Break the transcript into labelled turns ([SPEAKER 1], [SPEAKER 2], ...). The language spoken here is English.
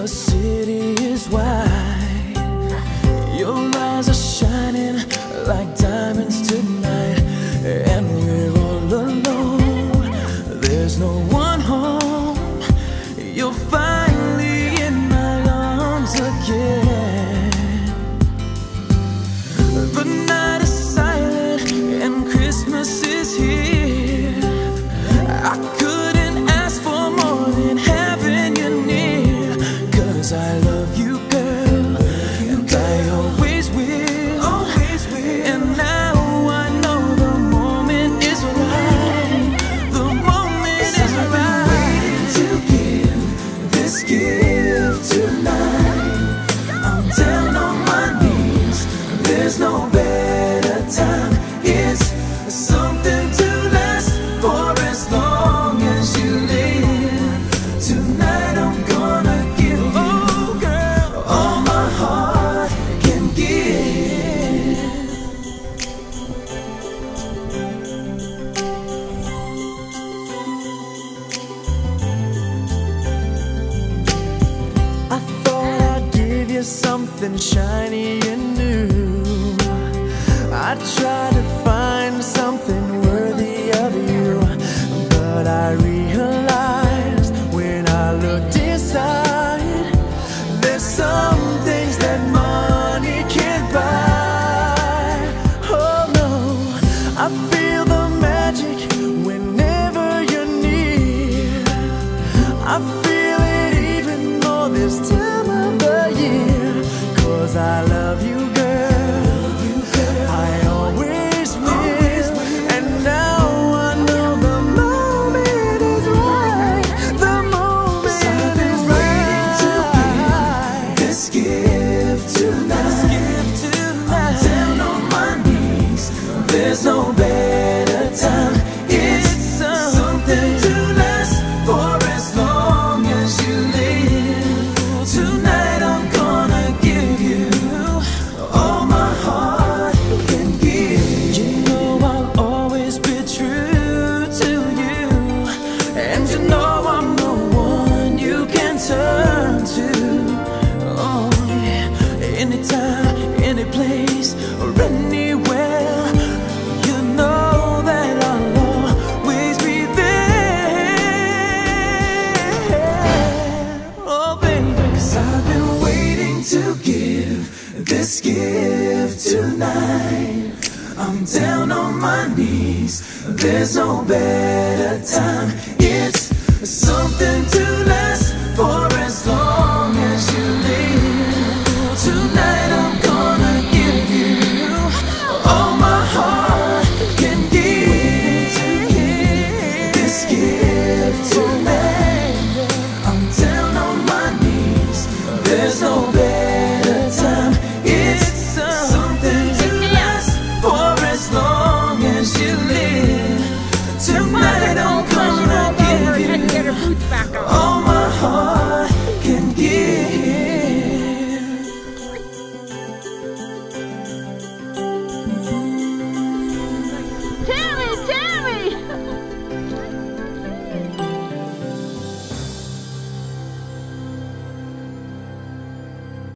[SPEAKER 1] The city is wide. Your eyes are shining like diamonds tonight, and we're all alone. There's no one home. You're finally in my arms again. The night is silent and Christmas is here. I couldn't ask for more than having you near, 'cause I love you, girl, and I always will, always will. And now I know the moment is right. The moment is right. Waiting to give this gift tonight. I'm down on my knees. There's no better time. It's something to last for as long as you live. Tonight I'm gonna give you, oh girl, all my heart can give. I thought I'd give you something shiny and new. I tried to find something worthy of you, but I realized when I looked inside, there's some things that money can't buy. Oh no, I feel the magic whenever you're near. I feel it even more this time of the year, 'cause I love you, girl. I always will. And now I know the moment is right. The moment is right. To give this gift tonight. I'm down on my knees. There's no better time. It's something to last for as long as you live. Tonight I'm gonna give you all my heart can give. You know I'll always be true to you, and you know I'm the one you can turn to. Oh yeah, anytime, any place, or anywhere. You know that I'll always be there. Oh baby, 'cause I've been waiting to give this gift tonight. I'm down on my knees. There's no better time. It's something to